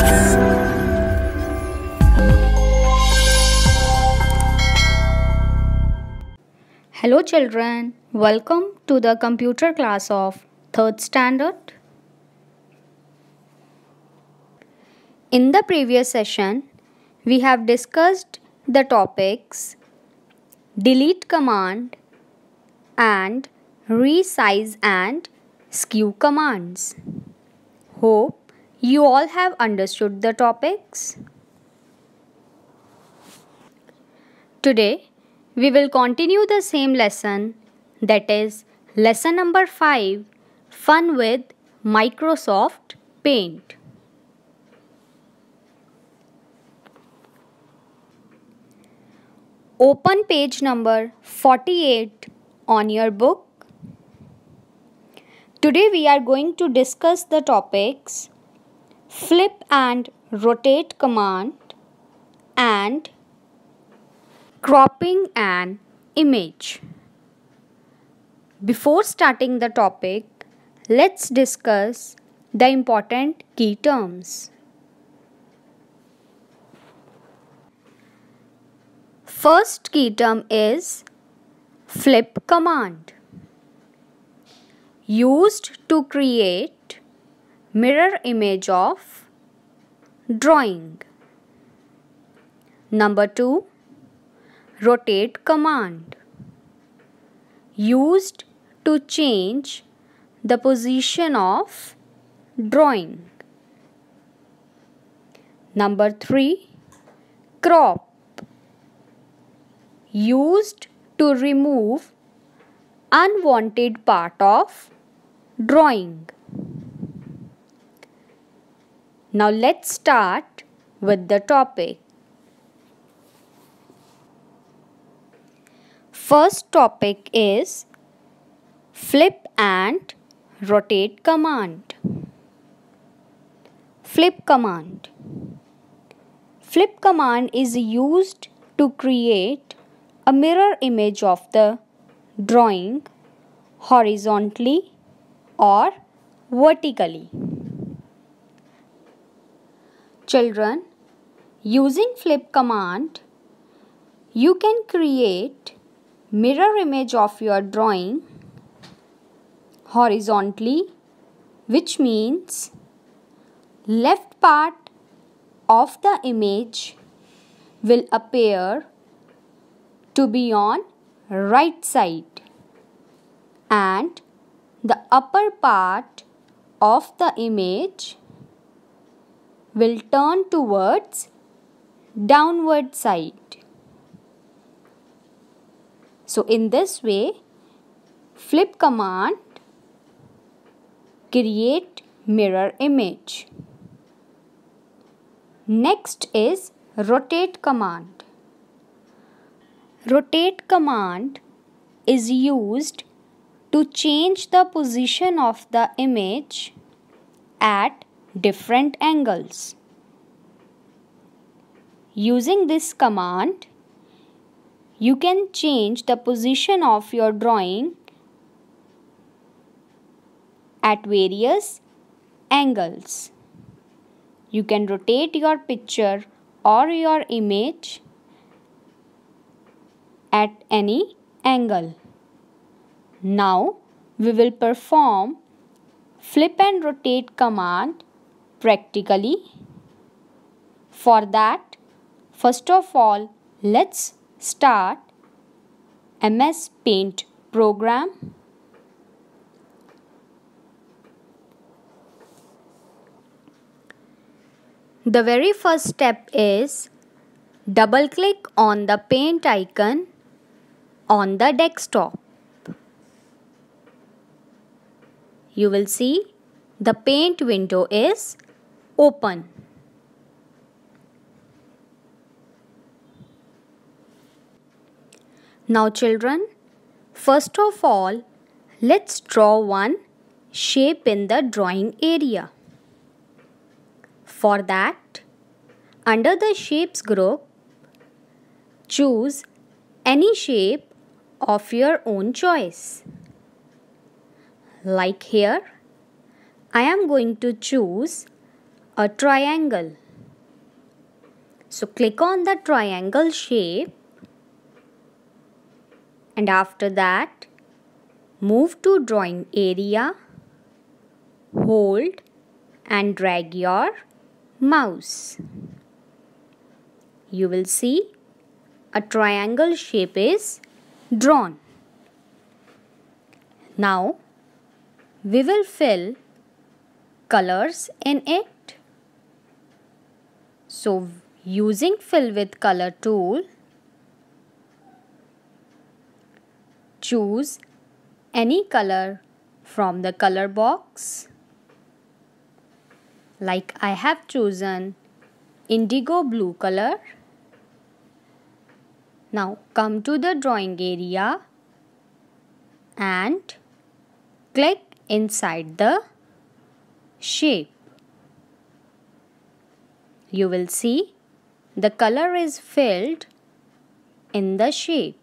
Hello children, welcome to the computer class of 3rd standard. In the previous session, we have discussed the topics delete command and resize and skew commands. Hope you all have understood the topics. Today, we will continue the same lesson, that is lesson number 5, Fun with Microsoft Paint. Open page number 48 on your book. Today we are going to discuss the topics flip and rotate command and cropping an image. Before starting the topic, let's discuss the important key terms. First key term is flip command, used to create mirror image of drawing. Number 2, rotate command, used to change the position of drawing. Number 3, crop, used to remove unwanted part of drawing. Now let's start with the topic. First topic is flip and rotate command. Flip command. Flip command is used to create a mirror image of the drawing horizontally or vertically. Children, using flip command, you can create mirror image of your drawing horizontally, which means left part of the image will appear to be on right side and the upper part of the image will turn towards downward side. So in this way, flip command create mirror image. Next is rotate command. Rotate command is used to change the position of the image at different angles. Using this command, you can change the position of your drawing at various angles. You can rotate your picture or your image at any angle. Now we will perform flip and rotate command practically. For that, first of all, let's start MS Paint program. The very first step is double click on the paint icon on the desktop. You will see the paint window is open. Now children, first of all, let's draw one shape in the drawing area. For that, under the shapes group, choose any shape of your own choice. Like here, I am going to choose a triangle. So click on the triangle shape, and after that move to drawing area, hold and drag your mouse. You will see a triangle shape is drawn. Now we will fill colors in it. So using fill with color tool, choose any color from the color box. Like I have chosen indigo blue color. Now come to the drawing area and click inside the shape. You will see the color is filled in the shape.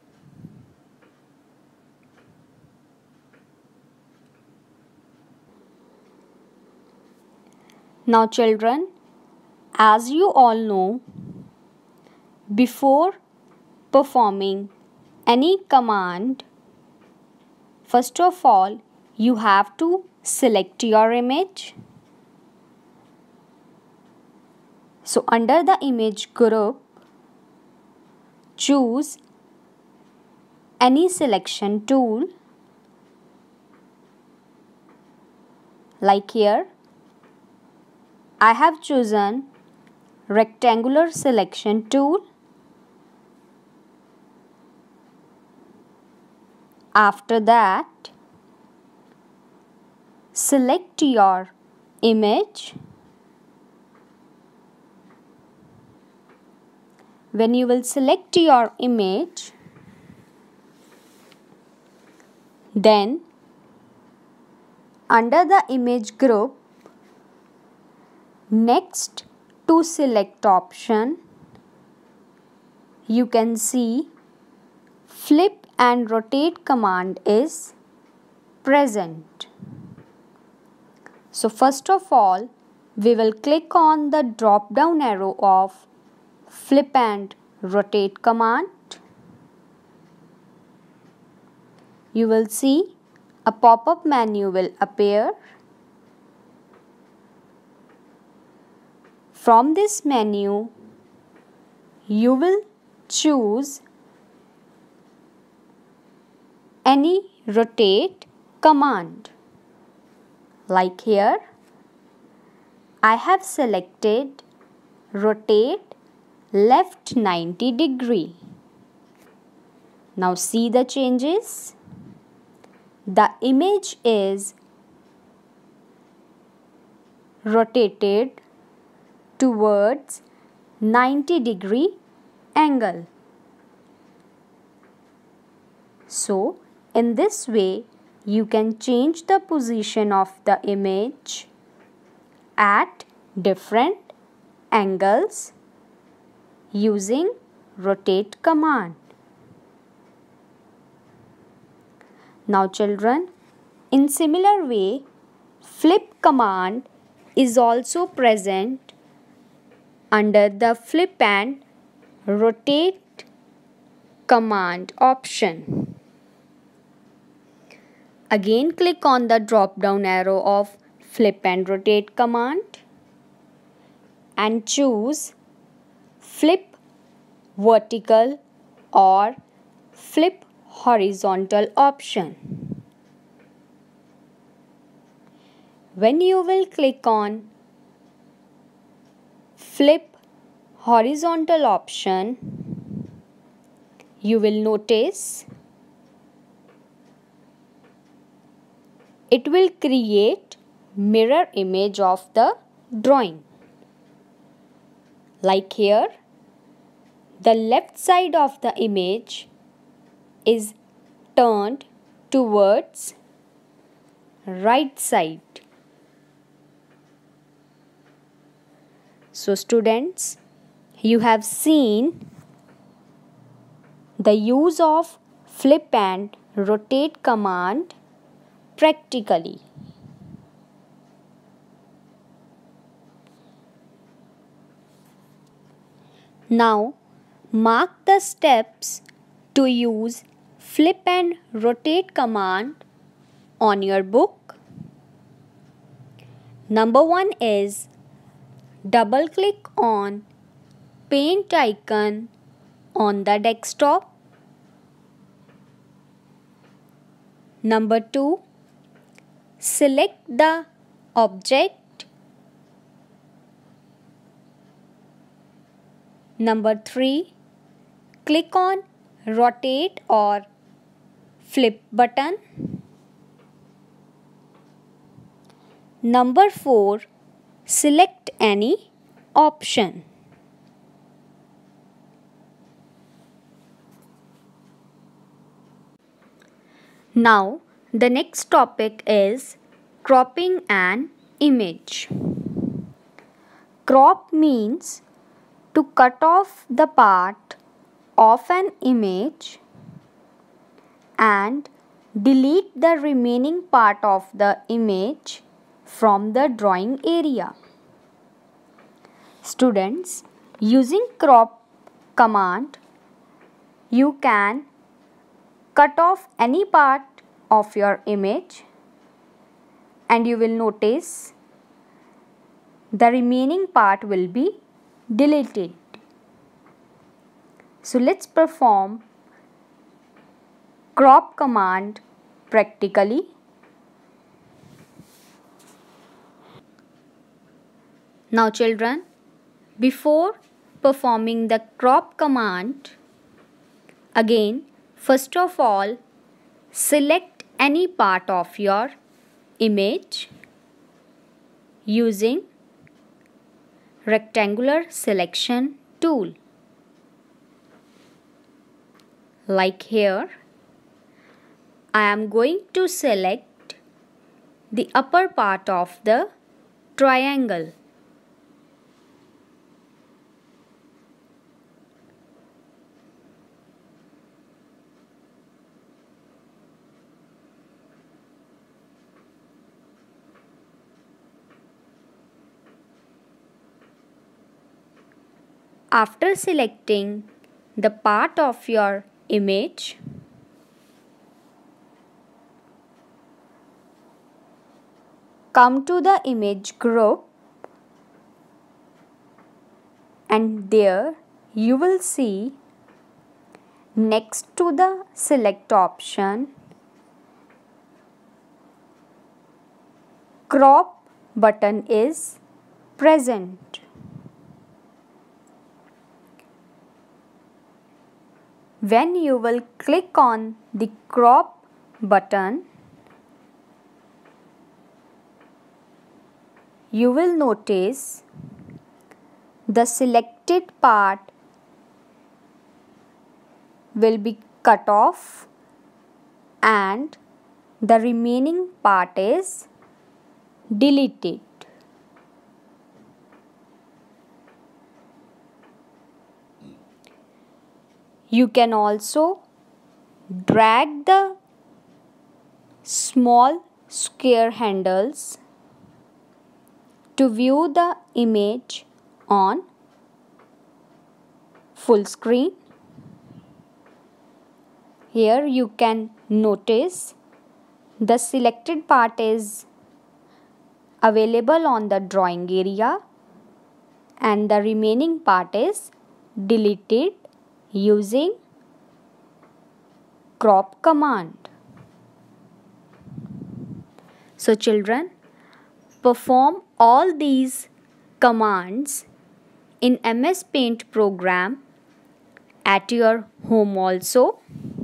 Now children, as you all know, before performing any command, first of all, you have to select your image. So under the image group, choose any selection tool. Like here, I have chosen rectangular selection tool. After that, select your image. When you will select your image, then under the image group, next to select option, you can see flip and rotate command is present. So first of all, we will click on the drop down arrow of flip and rotate command. You will see a pop-up menu will appear. From this menu, you will choose any rotate command. Like here, I have selected rotate left 90 degree. Now see the changes. The image is rotated towards 90 degree angle. So in this way, you can change the position of the image at different angles using rotate command. Now children, in similar way, flip command is also present under the flip and rotate command option. Again click on the drop down arrow of flip and rotate command and choose flip vertical or flip horizontal option. When you will click on flip horizontal option, you will notice it will create mirror image of the drawing. Like here, the left side of the image is turned towards right side. So students, you have seen the use of flip and rotate command practically. Now mark the steps to use flip and rotate command on your book. Number 1 is double click on paint icon on the desktop. Number 2, select the object. Number 3, click on rotate or flip button. Number 4, select any option. Now the next topic is cropping an image. Crop means to cut off the part of an image and delete the remaining part of the image from the drawing area. Students, using crop command, you can cut off any part of your image and you will notice the remaining part will be deleted. So let's perform crop command practically. Now children, before performing the crop command, again first of all select any part of your image using rectangular selection tool. Like here, I am going to select the upper part of the triangle. After selecting the part of your image, come to the image group and there you will see next to the select option crop button is present. When you will click on the crop button, you will notice the selected part will be cut off and the remaining part is deleted. You can also drag the small square handles to view the image on full screen. Here you can notice the selected part is available on the drawing area and the remaining part is deleted using crop command. So children, perform all these commands in MS Paint program at your home also.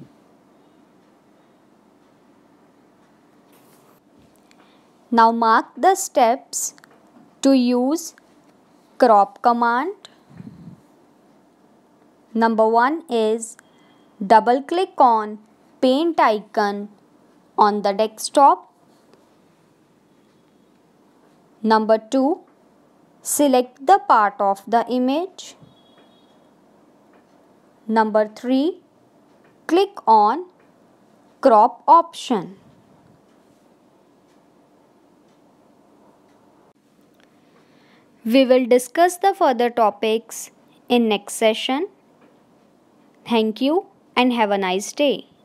Now mark the steps to use crop command. Number 1 is double click on paint icon on the desktop. Number 2, select the part of the image. Number 3, click on crop option. We will discuss the further topics in next session. Thank you and have a nice day.